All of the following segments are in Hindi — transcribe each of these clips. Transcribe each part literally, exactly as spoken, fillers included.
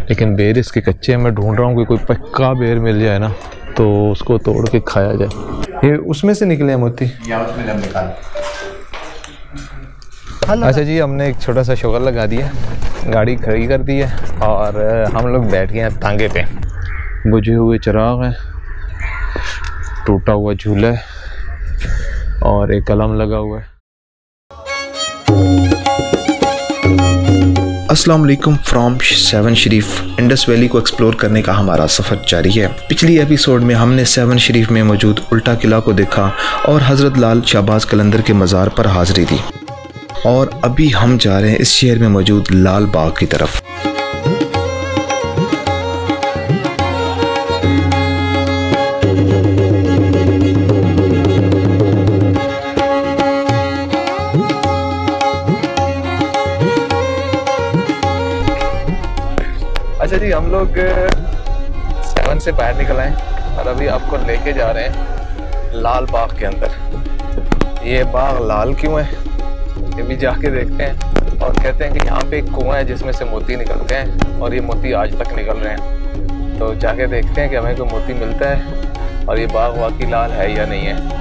लेकिन बेर इसके कच्चे हैं। मैं ढूंढ रहा हूँ कि कोई पक्का बेर मिल जाए ना तो उसको तोड़ के खाया जाए। ये उसमें से निकले हैं मोती या उसमें जब निकाल। अच्छा जी, हमने एक छोटा सा शोगर लगा दिया, गाड़ी खड़ी कर दी है और हम लोग बैठ गए हैं तांगे पे। बुझे हुए चिराग हैं, टूटा हुआ झूला है और एक कलम लगा हुआ है। अस्सलाम वालेकुम from Sehwan Sharif. Indus valley को एक्सप्लोर करने का हमारा सफ़र जारी है। पिछली एपिसोड में हमने सेवन शरीफ में मौजूद उल्टा किला को देखा और हज़रत लाल शाहबाज कलंदर के मज़ार पर हाज़िरी दी, और अभी हम जा रहे हैं इस शहर में मौजूद लाल बाग की तरफ। अच्छा जी, हम लोग सेवन से बाहर निकल आए और अभी आपको लेके जा रहे हैं लाल बाग के अंदर। ये बाग लाल क्यों है ये भी जाके देखते हैं, और कहते हैं कि यहाँ पे एक कुआं है जिसमें से मोती निकलते हैं और ये मोती आज तक निकल रहे हैं। तो जाके देखते हैं कि हमें कोई मोती मिलता है और ये बाग वाकई लाल है या नहीं है।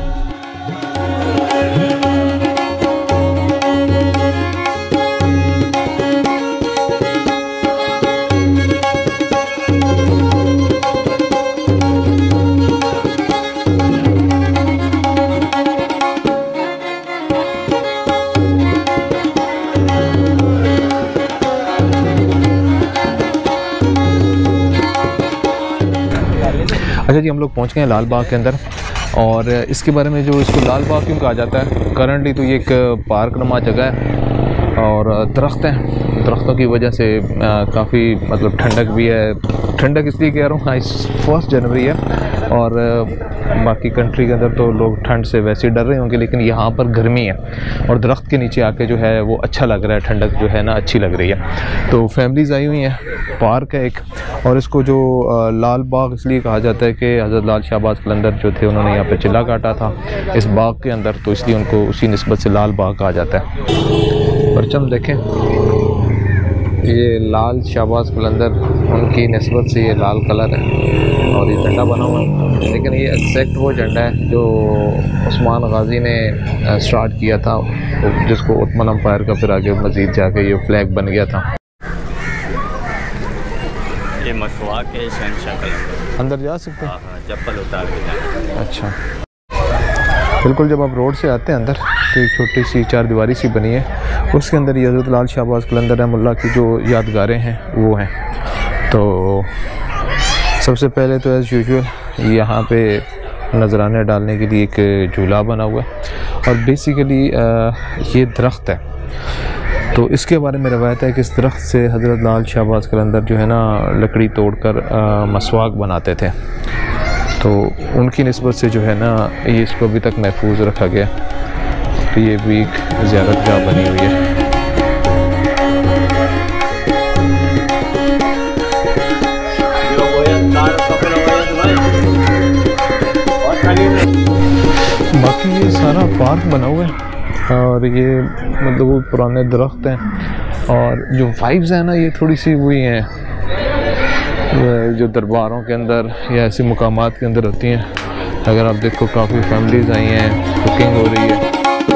अच्छा जी, हम लोग पहुंच गए हैं लाल बाग के अंदर, और इसके बारे में जो इसको लाल बाग क्यों कहा जाता है, करंटली तो ये एक पार्क नुमा जगह है और दरख्त हैं। दरख्तों की वजह से काफ़ी मतलब ठंडक भी है। ठंडक इसलिए कह रहा हूँ, हाँ इस फर्स्ट जनवरी है और बाकी कंट्री के अंदर तो लोग ठंड से वैसे ही डर रहे होंगे, लेकिन यहाँ पर गर्मी है और दरख्त के नीचे आके जो है वो अच्छा लग रहा है, ठंडक जो है ना अच्छी लग रही है। तो फैमिलीज़ आई हुई हैं, पार्क है एक, और इसको जो लाल बाग इसलिए कहा जाता है कि हज़रत लाल शाहबाज कलंदर जो थे उन्होंने यहाँ पे चिल्ला काटा था इस बाग के अंदर, तो इसलिए उनको उसी निस्बत से लाल बाग कहा जाता है। परचम देखें, ये लाल शाहबाज कलंदर उनकी निस्बत से ये लाल कलर है और ये झंडा बना हुआ है, लेकिन ये एक्जैक्ट वो झंडा है जो उस्मान गाजी ने स्टार्ट किया था, जिसको ओटमन एम्पायर का फिर आगे मज़ीद जाके ये फ्लैग बन गया था। ये मसवाक है, शहनशाह कलंदर। अंदर जा सकते हैं? हाँ, चप्पल उतार के जाएं। अच्छा, बिल्कुल जब आप रोड से आते हैं अंदर तो एक छोटी सी चार दीवारी सी बनी है, उसके अंदर ये हज़रत लाल शाहबाज कलंदर रहमतुल्लाह की जो यादगारें हैं वो हैं। तो सबसे पहले तो एज़ यूजुअल यहाँ पे नजराने डालने के लिए एक झूला बना हुआ है और बेसिकली ये दरख्त है। तो इसके बारे में रवायत है कि इस दरख्त से हज़रत लाल शाहबाज कलंदर जो है ना लकड़ी तोड़कर मसवाक बनाते थे, तो उनकी निस्बत से जो है ना ये इसको अभी तक महफूज रखा गया। तो ये भी एक ज़ियारत गाह बनी हुई है। बाकी ये सारा पार्क बना हुआ है और ये मतलब वो पुराने दरख्त हैं, और जो वाइब्स हैं ना ये थोड़ी सी वही हैं जो दरबारों के अंदर या ऐसे मुकामात के अंदर होती हैं। अगर आप देखो काफ़ी फैमिलीज़ आई हैं, कुकिंग हो रही है।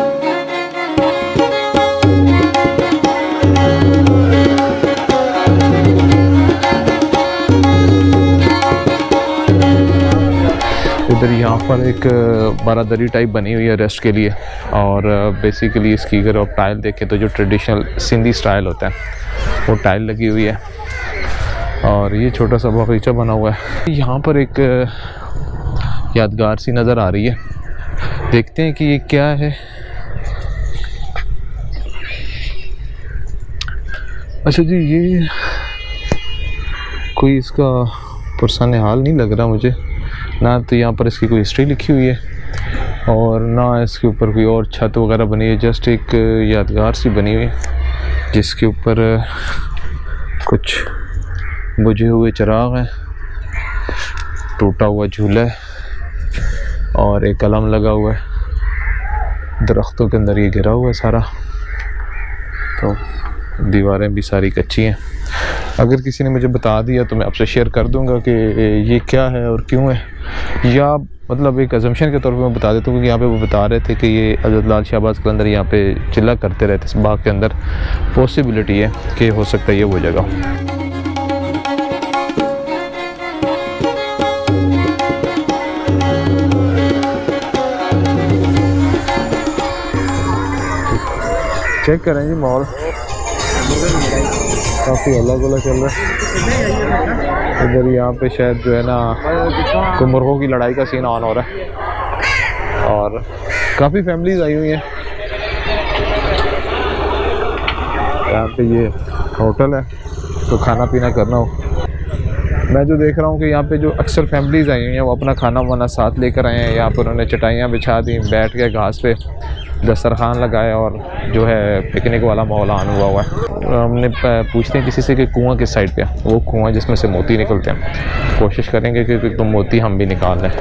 इधर यहाँ पर एक बारादरी टाइप बनी हुई है रेस्ट के लिए, और बेसिकली इसकी अगर आप टाइल देखें तो जो ट्रेडिशनल सिंधी स्टाइल होता है वो टाइल लगी हुई है, और ये छोटा सा बगीचा बना हुआ है। यहाँ पर एक यादगार सी नज़र आ रही है, देखते हैं कि ये क्या है। अच्छा जी, ये कोई इसका पुरसाने हाल नहीं लग रहा मुझे, ना तो यहाँ पर इसकी कोई हिस्ट्री लिखी हुई है और ना इसके ऊपर कोई और छत वगैरह बनी है। जस्ट एक यादगार सी बनी हुई है जिसके ऊपर कुछ बुझे हुए चिराग हैं, टूटा हुआ झूला है और एक कलम लगा हुआ है। दरख्तों के अंदर ये घिरा हुआ है सारा, तो दीवारें भी सारी कच्ची हैं। अगर किसी ने मुझे बता दिया तो मैं आपसे शेयर कर दूंगा कि ये क्या है और क्यों है, या मतलब एक अजम्पशन के तौर पे मैं बता देता हूँ कि यहाँ पे वो बता रहे थे कि ये हज़रत लाल शहबाज कलंदर यहाँ पे चिल्ला करते रहते इस बाग के अंदर। पॉसिबिलिटी है कि हो सकता है ये वो जगह। चेक करें जी माहौल काफ़ी अलग अलग चल रहा है। इधर यहाँ पे शायद जो है ना कोई मुर्गों की लड़ाई का सीन ऑन हो रहा है और काफ़ी फैमिलीज आई हुई हैं। यहाँ पे ये होटल है तो खाना पीना करना हो। मैं जो देख रहा हूँ कि यहाँ पे जो अक्सर फैमिलीज आई हुई हैं वो अपना खाना वाना साथ लेकर आए हैं। यहाँ पर उन्होंने चटाइयाँ बिछा दी, बैठ के घास पे दस्तरखान लगाए और जो है पिकनिक वाला माहौल ऑन हुआ हुआ है। हमने पूछते हैं किसी से कि कुआं किस साइड पे है। वो कुआं जिसमें से मोती निकलते हैं। कोशिश करेंगे कि तो मोती हम भी निकाल लें।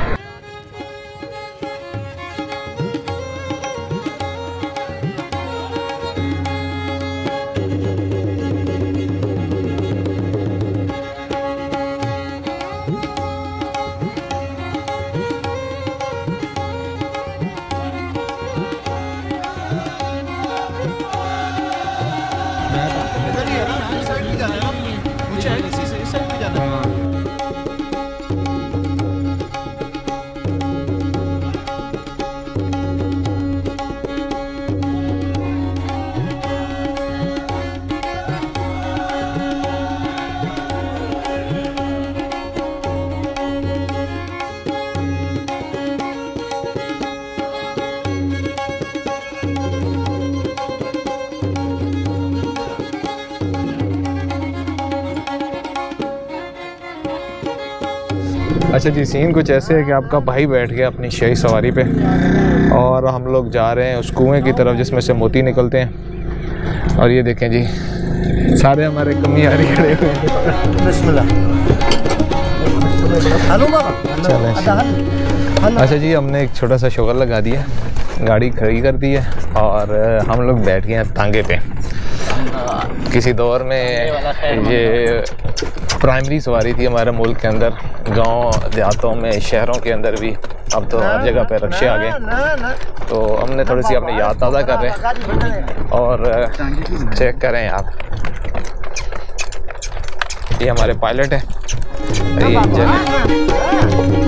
अच्छा जी, सीन कुछ ऐसे है कि आपका भाई बैठ गया अपनी शाही सवारी पे और हम लोग जा रहे हैं उस कुएं की तरफ जिसमें से मोती निकलते हैं। और ये देखें जी, सारे हमारे कमियारी खड़े हुए हैं। चलें। अच्छा जी, हमने एक छोटा सा शोगर लगा दिया, गाड़ी खड़ी कर दी है और हम लोग बैठ गए हैं तांगे पे। किसी दौर में ये प्राइमरी सवारी थी हमारे मुल्क के अंदर, गांव देहातों में, शहरों के अंदर भी। अब तो हर जगह पे रिक्शे आ गए, तो हमने थोड़ी सी अपनी याद ताज़ा कर रहे हैं। और चेक करें यार, ये हमारे पायलट है, ये इंजन है।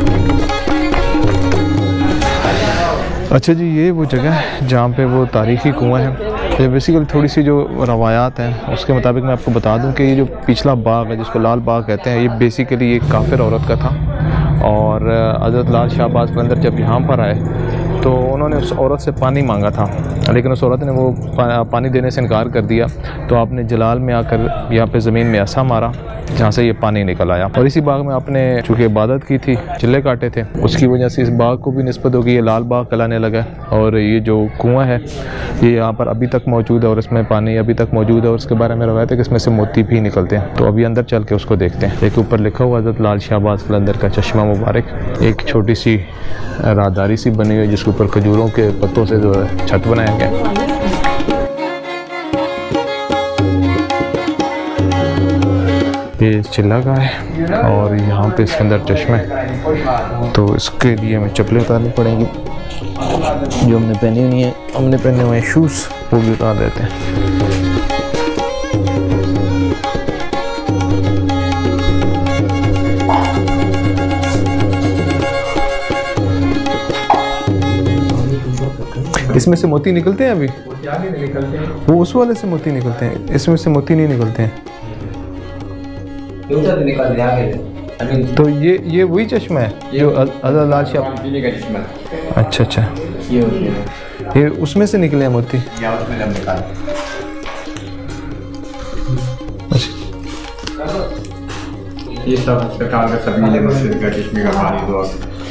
अच्छा जी, ये वो जगह है जहाँ पे वो तारीख़ी कुआं है। ये बेसिकली थोड़ी सी जो रवायात हैं उसके मुताबिक मैं आपको बता दूं कि ये जो पिछला बाग है जिसको लाल बाग कहते हैं, ये बेसिकली एक काफिर औरत का था। और हज़रत लाल शहबाज कलंदर जब यहाँ पर आए तो उन्होंने उस औरत से पानी मांगा था, लेकिन उस औरत ने वो पा, पानी देने से इनकार कर दिया। तो आपने जलाल में आकर यहाँ पे ज़मीन में ऐसा मारा जहाँ से ये पानी निकल आया। और इसी बाग में आपने चूँकि इबादत की थी, चिल्ले काटे थे, उसकी वजह से इस बाग को भी निस्बत होगी ये लाल बाग कहलाने लगा। और ये जो कुआं है ये यहाँ पर अभी तक मौजूद है और इसमें पानी अभी तक मौजूद है। और उसके बारे में रवायत है कि इसमें से मोती भी निकलते हैं। तो अभी अंदर चल के उसको देखते हैं। एक ऊपर लिखा हुआ हज़रत लाल शहबाज कलंदर का चश्मा मुबारक, एक छोटी सी राहदारी सी बनी हुई है जिसके ऊपर खजूरों के पत्तों से जो है छत बनाया गया। ये चिल्ला का है और यहाँ पे इसके अंदर चश्मा है, तो इसके लिए हमें चप्पलें उतारनी पड़ेंगी जो हमने पहनी हुई है। हमने पहने हुए शूज़ वो भी उतार देते हैं। इसमें से मोती निकलते हैं अभी? वो उस वाले से मोती निकलते हैं, इसमें से मोती नहीं निकलते हैं। तो ये ये वही चश्मा है जो हज़रत लाल शाह। अच्छा अच्छा, ये उसमें से निकले हैं मोती। ये सब सरकार का सभी मस्जिद का चश्मे का पानी दो।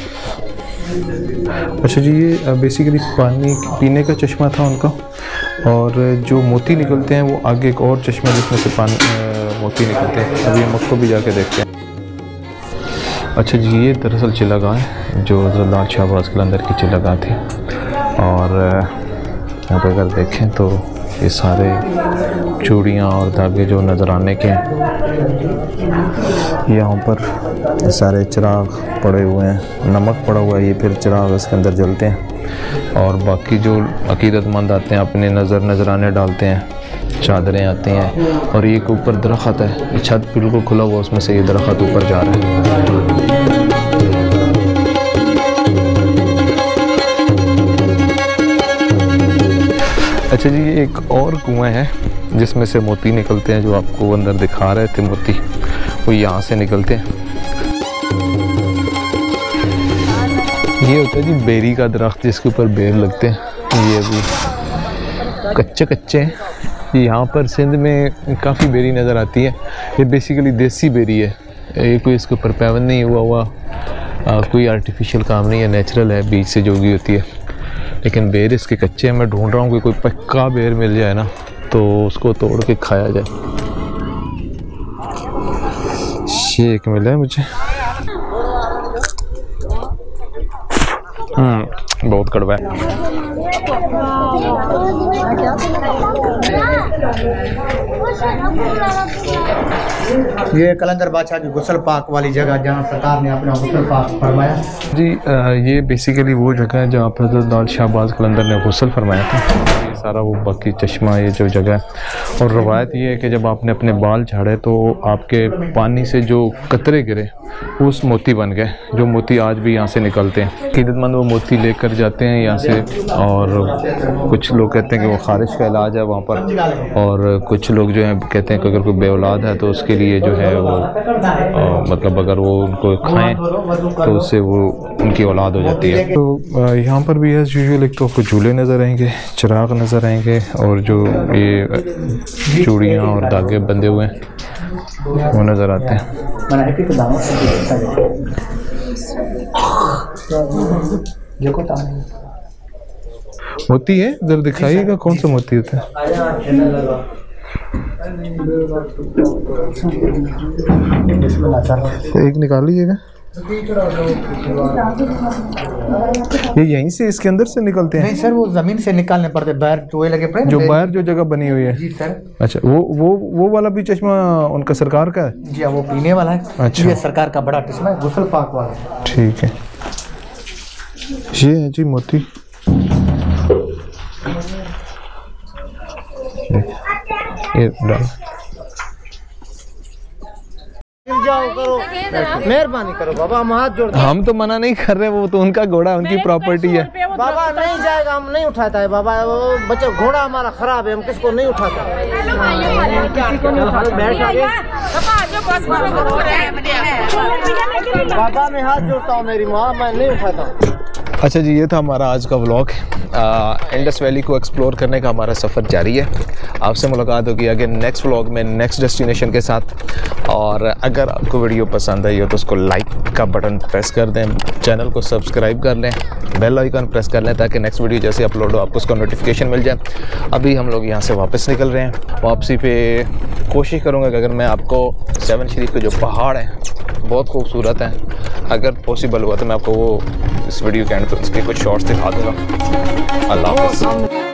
अच्छा जी, ये बेसिकली पानी पीने का चश्मा था उनका, और जो मोती निकलते हैं वो आगे एक और चश्मा जिसमें से पानी मोती निकलते हैं। अभी हम उसको भी जाके देखते हैं। अच्छा जी, ये दरअसल चिल्लागाह है जो हज़रत लाल शहबाज कलंदर की चिल्लागाह थी। और यहाँ पर अगर देखें तो ये सारे चूड़ियाँ और धागे जो नजराने के हैं। यहाँ पर सारे चिराग पड़े हुए हैं, नमक पड़ा हुआ है, ये फिर चिराग इसके अंदर जलते हैं। और बाकी जो अकीदतमंद आते हैं अपने नज़र नजराने डालते हैं, चादरें आती हैं। और ये एक ऊपर दरख्त है, ये छत बिल्कुल खुला हुआ, उसमें से ये दरख्त ऊपर जा रहा है। अच्छा जी, ये एक और कुआं है जिसमें से मोती निकलते हैं, जो आपको अंदर दिखा रहे थे मोती, वो यहाँ से निकलते हैं। ये होता है जी बेरी का दरख्त, जिसके ऊपर बेर लगते हैं। ये अभी कच्चे कच्चे हैं। यहाँ पर सिंध में काफ़ी बेरी नज़र आती है। ये बेसिकली देसी बेरी है, ये कोई इसके ऊपर पैवन नहीं हुआ हुआ, आ, कोई आर्टिफिशियल काम नहीं है, नेचुरल है, बीज से जो भी होती है। लेकिन बेर इसके कच्चे हैं। मैं ढूंढ रहा हूँ कि कोई पक्का बेर मिल जाए ना, तो उसको तोड़ के खाया जाए। शेक मिला है मुझे, हम्म बहुत कड़वा है। ये कलंदर बादशाह की गुसल पाक वाली जगह, जहाँ सरकार ने अपना गुसल पाक फरमाया जी। आ, ये बेसिकली वो जगह है जहाँ पर हज़रत दाऊद शाहबाज कलंदर ने गुसल फरमाया था। ये सारा वो बाकी चश्मा, ये जो जगह है। और रवायत ये है कि जब आपने अपने बाल झाड़े तो आपके पानी से जो कतरे गिरे उस मोती बन गए, जो मोती आज भी यहाँ से निकलते हैं। अकीदतमंद वो मोती लेकर जाते हैं यहाँ से, और कुछ लोग कहते हैं कि वो खारिश का इलाज है वहाँ पर, और कुछ लोग जो हैं कहते हैं कि अगर कोई बेऔलाद है तो उसके लिए जो है वो आ, मतलब अगर वो उनको खाएं तो उससे वो उनकी औलाद हो जाती है। तो यहाँ पर भी एज़ यूजुअल एक तो आपको झूले नज़र आएंगे, चिराग नज़र आएंगे, और जो ये चूड़ियाँ और धागे बंधे हुए हैं वो नज़र आते हैं। मोती है, इधर दिखाइएगा कौन सा मोती होता है। एक निकाल लीजिएगा। ये यहीं से इसके अंदर से निकलते हैं? नहीं सर, वो जमीन से निकालने पड़ते, बाहर टोए लगे पड़े, जो बाहर जो जगह बनी हुई है। जी सर। अच्छा, वो वो वो वाला भी चश्मा उनका सरकार का है? जी वो पीने वाला है। अच्छा, ये सरकार का बड़ा चश्मा है, गुसल पाक वाला। ठीक है, ये है जी मोती। ये डाल, जाओ करो, मेहरबानी करो बाबा, हम हाथ जोड़ते हैं। हम तो मना नहीं कर रहे, वो तो उनका घोड़ा, उनकी प्रॉपर्टी है। बाबा नहीं जाएगा, हम नहीं उठाता है बाबा, वो बच्चा घोड़ा हमारा खराब है, हम किसको नहीं उठाता। बाबा मैं हाथ जोड़ता हूँ, मेरी माँ, मैं नहीं उठाता हूँ। अच्छा जी, ये था हमारा आज का व्लॉग। इंडस वैली को एक्सप्लोर करने का हमारा सफ़र जारी है। आपसे मुलाकात होगी आगे नेक्स्ट व्लॉग में, नेक्स्ट डेस्टिनेशन के साथ। और अगर आपको वीडियो पसंद आई हो तो उसको लाइक का बटन प्रेस कर दें, चैनल को सब्सक्राइब कर लें, बेल आइकन प्रेस कर लें, ताकि नेक्स्ट वीडियो जैसे अपलोड हो आपको उसका नोटिफिकेशन मिल जाए। अभी हम लोग यहाँ से वापस निकल रहे हैं। वापसी पे कोशिश करूँगा कि अगर मैं आपको सेवन शरीफ के जो पहाड़ हैं बहुत खूबसूरत हैं, अगर पॉसिबल हुआ तो मैं आपको वो इस वीडियो के एंड पे उसके कुछ शॉर्ट्स दिखा दूँगा। अल्लाह हाफ़िज़।